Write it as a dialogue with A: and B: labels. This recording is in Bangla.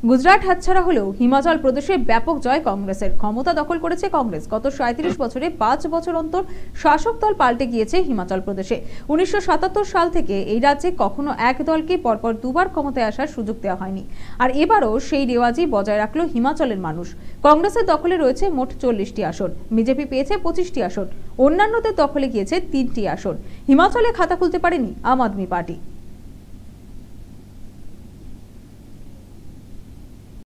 A: গুজরাট হাতছাড়া হলেও হিমাচল প্রদেশে ব্যাপক জয় কংগ্রেসের। ক্ষমতা দখল করেছে কংগ্রেস। গত ৩৭ বছরে ৫ বছর অন্তর শাসক দল পাল্টে গিয়েছে হিমাচল প্রদেশে। ১৯৭৭ সাল থেকে এই রাজ্যে কখনো এক দলকে পরপর দুবার ক্ষমতায় আসার সুযোগ দেওয়া হয়নি। আর এবারও সেই রেওয়াজই বজায় রাখল হিমাচলের মানুষ। কংগ্রেসের দখলে রয়েছে মোট ৪০টি আসন, বিজেপি পেয়েছে ২৫টি আসন, অন্যান্যদের দখলে গিয়েছে ৩টি আসন। হিমাচলে খাতা খুলতে পারেনি আম আদমি পার্টি।